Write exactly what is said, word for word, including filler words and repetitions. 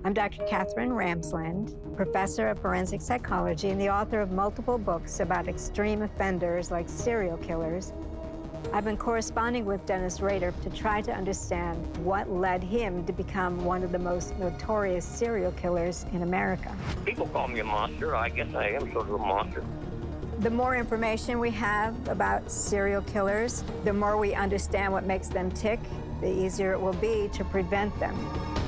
I'm Doctor Catherine Ramsland, professor of forensic psychology and the author of multiple books about extreme offenders like serial killers. I've been corresponding with Dennis Rader to try to understand what led him to become one of the most notorious serial killers in America. People call me a monster. I guess I am sort of a monster. The more information we have about serial killers, the more we understand what makes them tick, the easier it will be to prevent them.